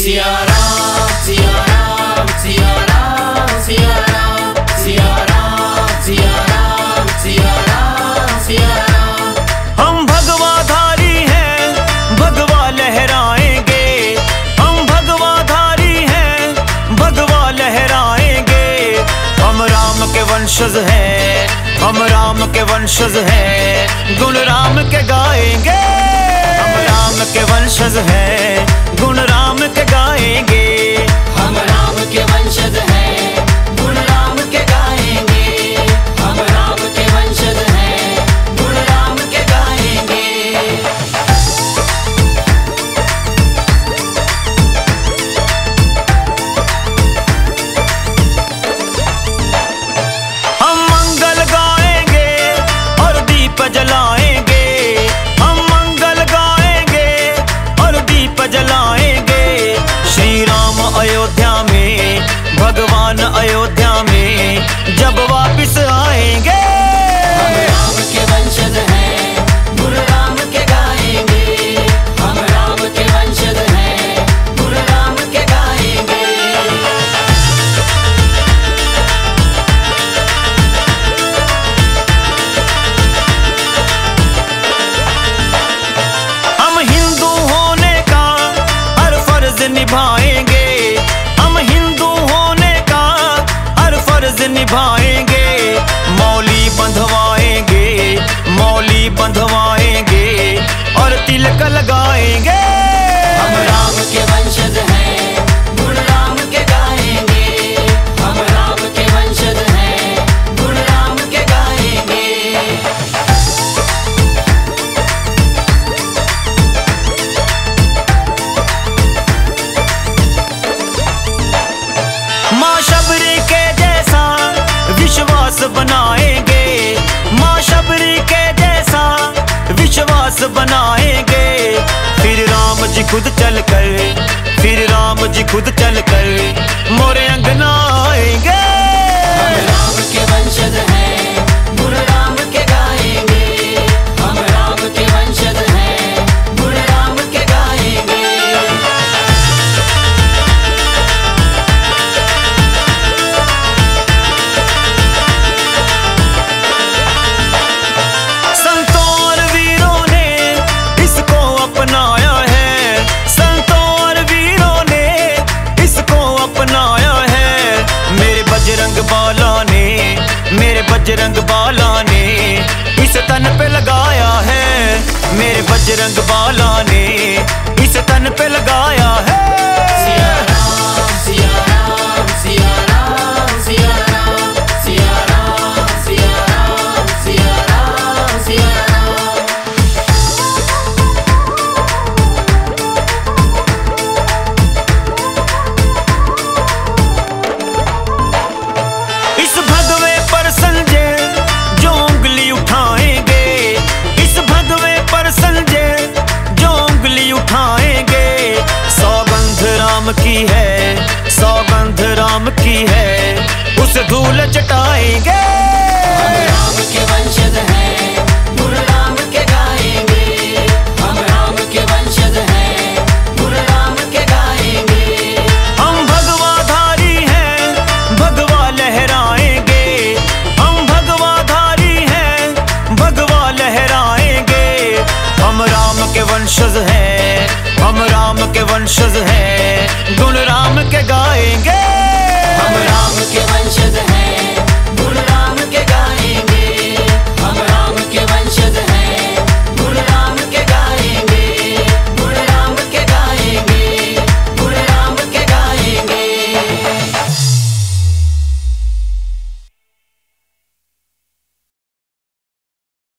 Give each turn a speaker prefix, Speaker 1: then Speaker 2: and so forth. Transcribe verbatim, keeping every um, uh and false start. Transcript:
Speaker 1: सिया राम सिया राम सिया राम सिया राम सिया राम सिया राम सिया राम सिया राम।
Speaker 2: हम भगवाधारी हैं, भगवा लहराएंगे। हम भगवाधारी हैं, भगवा लहराएंगे। हम राम के वंशज हैं, हम राम के वंशज हैं, गुण राम के गाएंगे। हम राम के वंशज हैं, गुण राम के गाएंगे।
Speaker 1: हम राम के वंशज हैं, गुण राम के गाएंगे। हम राम के वंशज हैं, गुण राम के गाएंगे।
Speaker 2: हम मंगल गाएंगे और दीप जलाएंगे। हम मंगल गाएंगे और दीप जलाएंगे। श्री राम अयोध्या में, भगवान अयोध्या में जब वापिस आएंगे।
Speaker 1: हम राम के वंशज हैं, गुण राम के गाएंगे। हम राम के वंशज हैं, गुण राम के गाएंगे।
Speaker 2: हम हिंदू होने का हर फर्ज निभाएंगे। हम हिंदू होने का हर फर्ज निभाएंगे। मौली बंधवाएंगे, मौली बंधवाएंगे और तिलक लगाएंगे।
Speaker 1: हम राम के वंशज हैं, गुण राम के गाएंगे। हम राम के वंशज हैं, गुण राम के गाएंगे।
Speaker 2: माँ शबरी के जैसा विश्वास बनाएंगे। माँ शबरी के जैसा विश्वास बनाएंगे। फिर राम जी खुद चल कर, फिर राम जी खुद चल कर मोरे अंगना आएंगे।
Speaker 1: हम राम के वंशज हैं, गुण राम के गाएंगे। हम राम के वंशज हैं, गुण राम के गाएंगे।
Speaker 2: संतों और वीरों ने इसको अपनाया है। संतों और वीरों ने इसको अपनाया है। मेरे बजरंग बाला ने, मेरे बजरंग बाला ने इस तन पे लगाया है। मेरे बजरंग बाला ने इस तन पे लगाया है।
Speaker 1: सिया राम सिया राम सिया राम सिया राम सिया राम सिया राम सिया राम सिया राम।
Speaker 2: इस भगवे पर संजय जो उंगली उठाएंगे। इस भगवे पर संजय जो उंगली उठाएंगे। सौगंध राम की है, सौगंध राम की है, उस धूल चटाएंगे।
Speaker 1: हम राम के वंशज हैं, गुण राम के गाएंगे। हम राम के वंशज हैं, गुण राम के गाएंगे।
Speaker 2: हम भगवाधारी हैं, भगवा लहराएंगे। हम भगवाधारी हैं, भगवा लहराएंगे। हम राम के वंशज हैं, हम राम के वंशज हैं, गुण राम